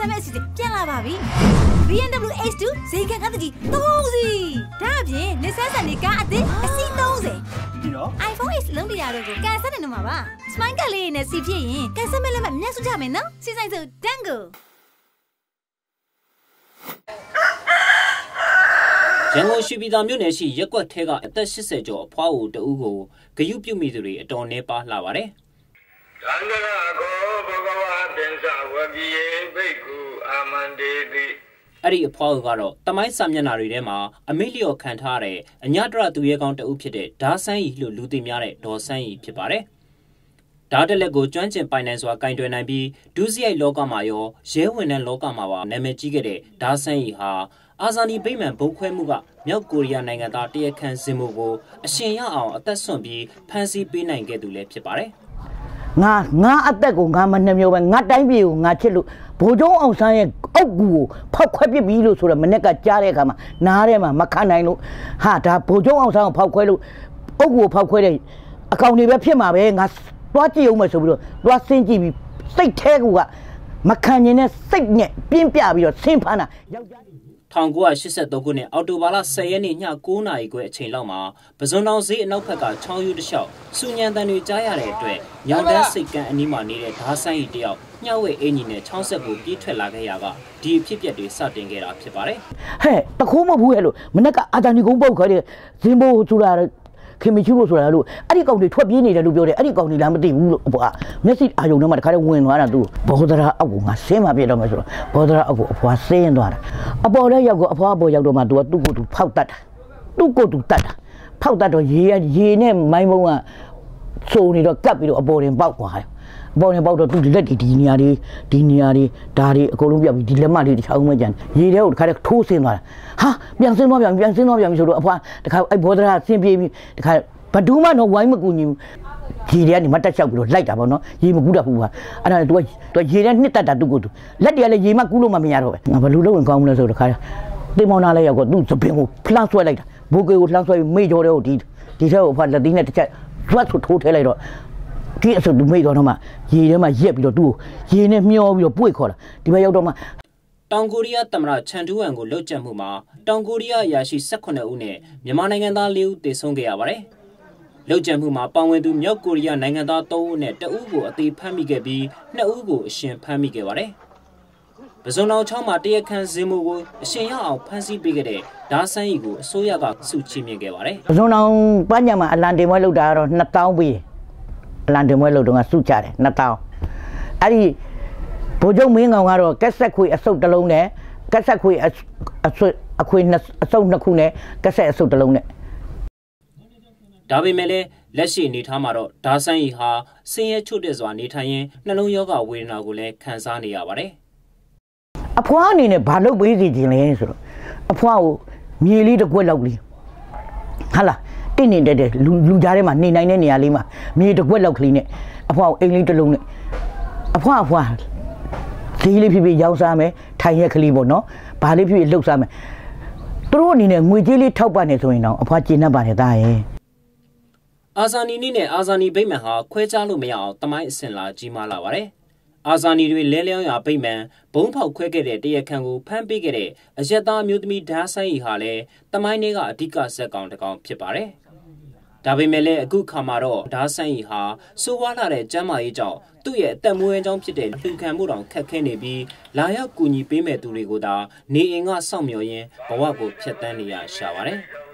မဲ့အစီအစဉ်ပြန်လာပါပြီ BMW H2 ဈေးကကတကြီး3စီဒါအပြင်နေဆက်ဆန်နေကားအသစ်အစီ30 ပြီးတော့ iPhone X လုံးတရားတို့ကိုကန်ဆက်နေမှာပါ Smile ကလေးနဲ့စီဖြစ်ရင်ကန်ဆက်မဲ့လက်မှတ်မြတ်စုကြမယ်နော်စီဆိုင်စု Tango ရန်ကုန်ရှိပြည်သာမြို့နယ်ရှိရက်ကွက်ထဲကအသက်80ကျော်အဖွားအိုတဦးကိုဂယုပြုမိသူတွေအတော်နှဲပါလှပါတယ်။သန္တရာကောဘဂဝါပင်္စဝပိယေဘိက္ခုအာမန္တေတိအဲ့ဒီအဖွားအိုကတော့တမိုင်းစာမျက်နှာတွေထဲမှာအမိလျော်ခံထားတဲ့အညတရသူရဲကောင်းတဦးဖြစ်တဲ့ဓာဆန်းရီလို့လူသိများတဲ့ဒေါ်ဆန်းရီဖြစ်ပါတယ်။ဓာတက်လက်ကိုကျွမ်းကျင်ပိုင်နိုင်စွာကင်တွယ်နိုင်ပြီးဒုစရိုက်လောကမှာရောရဲဝင်တဲ့လောကမှာပါနာမည်ကြီးခဲ့တဲ့ဓာဆန်းရီဟာအာဇာနည်ဗိမာန်ဘုံခွဲမှုကမြောက်ကိုရီးယားနိုင်ငံသားတရခန်ဇင်မိုကိုအရှင်ရအောင်အသက်ဆွန့်ပြီးဖမ်းဆီးပေးနိုင်ခဲ့သူလည်းဖြစ်ပါတယ်။ငါအသက်ကိုငါမနှမျိုးပဲငါတိုင်းပြည်ကိုငါချစ်လို့ဘိုးကျုံအောင်ဆန်းရဲ့အောက်ကူကိုဖောက်ခွဲပစ်ပြီးလို့ဆိုတော့မနေ့ကကြားတဲ့အခါမှာနားထဲမှာမခံနိုင်လို့ဟာဒါဘိုးကျုံအောင်ဆန်းကိုဖောက်ခွဲလို့အောက်ကူကိုဖောက်ခွဲတဲ့အကောင်တွေပဲဖြစ်မှာပဲငါသွားကြည့်အောင်မယ်ဆိုပြီးတော့သွားဆင်းကြည့်ပြီးစိတ်แท้ကမခံကျင်တဲ့စိတ်နဲ့ပြင်းပြပြီးတော့ဆင်းဖမ်းတာယောက်ျား 1983ခုနှစ်အောက်တိုဘာလ10ရက်နေ့ည9:00နာရီခွဲအချိန်လောက်မှာပဇွန်တောင်ဈေးအနောက်ဘက်ကချောင်းယူတစ်လျှောက်စူညံတန်တွေကြားရတဲ့အတွက်ညောင်တန်းစိတ်ကန်းအနီးမှာနေတဲ့ဓာဆိုင်ကြီးတယောက်ညှောက်ဝဲအင်ဂျင်နဲ့ချောင်းဆက်ကိုပြေးထွက်လာခဲ့ရကဒီအဖြစ်အပျက်တွေစတင်ခဲ့တာဖြစ်ပါတယ်ဟဲ့တခိုးမဘူးဟဲ့လို့မနေ့ကအာတန်ဒီကုန်းပုတ်ခဲ့တဲ့ဇင်ဘိုဆိုတာခင်မချူလို့ဆိုတာလို့အဲ့ဒီကောင်တွေထွက်ပြေးနေတယ်လို့ပြောတယ်အဲ့ဒီကောင်တွေလားမသိဘူးလို့အဖွာမျက်စိအာယုံထဲမှာတခါတည်းဝင်သွားတာသူဘောဒရာအောက်ကိုငါဆင်းမပြတော့မယ်ဆိုတော့ဘောဒရာအောက်ကိုအဖွာဆင်းသွားတာအပေါ်ထဲရောက်ကိုအဖွာအပေါ်ရောက်တော့မှသူကသူ့ကိုယ်သူဖောက်တတ်တာသူ့ကိုယ်သူတတ်တာဖောက်တတ်တော့ရေနဲ့မိုင်းမုံကစိုးနေတော့ကပ်ပြီးတော့အပေါ်တင်ပေါက်သွားတယ်အပေါ်တင်ပေါက်တော့သူလက်ဒီနေရာတွေဒါတွေအကုန်လုံးပြပြီးဒီလက်မလေးတစ်ချောင်းမှကြံရေထဲကိုတခါတည်းထိုးဆင်းသွားတာဟာပြန်ဆင်းသွားပြန်ဆိုတော့အဖွာတခါအဲ့ဘောဒရာဆင်းပြေးပြီးတခါဘဒူးမတော့ဝိုင်းမကူညီဘူးရေထဲကနေမတက်လျှောက်ပြီးတော့လိုက်တာပေါ့နော်ရေမကူးတတ်ဘူးဟာအဲ့ဒါသူကရေထဲနှစ်တက်တာသူ့ကိုသူလက်တွေကလည်းရေမကူးလို့မရတော့ပဲငါဘလူလုံးဝင်ကောင်းမလဲဆိုတော့တခါတင်မောင်းသားလေးရောက်တော့သူ့သပင်ကိုလှမ်းဆွဲလိုက်တာဘိုးကေကိုလှမ်းဆွဲပြီးမေ့ကြောတဲ့ကိုဒီထဲကိုအဖွာလက်သီးနဲ့တစ်ချက်ရွတ်ဆိုထိုးထဲလိုက်တော့ဒီအဆုပ်သူမေ့တော့မှရေထဲမှာရက်ပြီးတော့သူ့ကိုရေနဲ့မျောပြီးတော့ပွေ့ခေါ်လာဒီဘက်ရောက်တော့မှတောင်ကိုရီးယားသမ္မတချန်တူဝမ်ကိုလှုပ်ကြံမှုမှာတောင်ကိုရီးယားအရာရှိ18ဦးနဲ့မြန်မာနိုင်ငံသား4ဦးသေဆုံးခဲ့ရပါတယ်။လှုပ်ကြံမှုမှာပါဝင်သူမြောက်ကိုရီးယားနိုင်ငံသား3ဦးနဲ့2ဦးကိုအသေးဖမ်းမိခဲ့ပြီး2ဦးကိုအရှင်ဖမ်းမိခဲ့ပါတယ်။ပဇွန်တောင်ချောင်းမှာတရခန်ဇင်မိုကိုအရှင်ရအောင်ဖမ်းဆီးပေးခဲ့တဲ့ဓာဆန်းရီကိုအစိုးရကစုချီးမြှင့်ခဲ့ပါတယ်။ပဇွန်တောင်ပန်းညံမှာအလံတင်ပွဲလုပ်တာကတော့2000ပေးအလံတင်ပွဲလုပ်တော့ကစုကြတယ်2000အဲ့ဒီဘိုးချုပ်မင်းကောင်ကတော့ကက်ဆက်ခွေအစုပ်တစ်လုံးနဲ့ကက်ဆက်ခွေအခွေအစုပ်2ခုနဲ့ကက်ဆက်အစုပ်တစ်လုံးနဲ့ဒါပေမဲ့လည်းလက်ရှိအနေထားမှာတော့ဓာဆန်းရီဟာဆင်းရဲချို့တဲ့စွာနေထိုင်ရင်းနှလုံးရောဂါဝေဒနာကိုလည်းခံစားနေရပါတယ်အဖွားအနေနဲ့ဘာလုပ်ပေးစီခြင်းလဲဆိုတော့အဖွားကိုမြေလေးတစ်ကွက်လောက်ကလေးဟာလားတင်းနေတဲ့လူကြားထဲမှာနေနိုင်တဲ့နေရာလေးမှာမြေတစ်ကွက်လောက်ကလေးနဲ့အဖွားကိုအိမ်လေးတစ်လုံးနဲ့အဖွားဈေးလေးဖြစ်ဖြစ်ရောင်းစားမယ်ထိုင်ရက်ကလေးပေါ့နော်ဘာလေးဖြစ်ဖြစ်လှုပ်စားမယ်သူတို့အနေနဲ့ငွေကြေးလေးထောက်ပံ့နေဆိုရင်တော့အဖွားကျေနပ်ပါတယ်သားရဲ့အာဇာနည်နဲ့အာဇာနည်ဗိမာန်ဟာခွဲခြားလို့မရအောင်တမိုင်းအစဉ်လာကြီးမားလာပါတယ်အာဇာနည်တွေလဲလျောင်းရာဗိမာန်ဘုံဖောက်ခွဲခဲ့တဲ့တရခန်ကိုဖမ်းပေးခဲ့တဲ့အရက်သားမျိုးသမီးဓာဆိုင်ရီဟာလည်းတမိုင်းတွေကအဓိကဇက်ကောင်တစ်ကောင်ဖြစ်ပါတယ်ဒါပေမဲ့လည်းအခုခါမှာတော့ဓာဆိုင်ရီဟာစိုးဝါးလာတဲ့ကျမ်းမာရေးကြောင့်သူ့ရဲ့အသက်မွေးဝမ်းကြောင်းဖြစ်တဲ့လှူခံမှုတောင်ခက်ခဲနေပြီးလာရောက်ကူညီပေးမဲ့သူတွေကိုသာနေအိမ်ကစောင့်မျှော်ရင်းဘဝကိုဖျက်ဆီးနေရရှာပါတယ်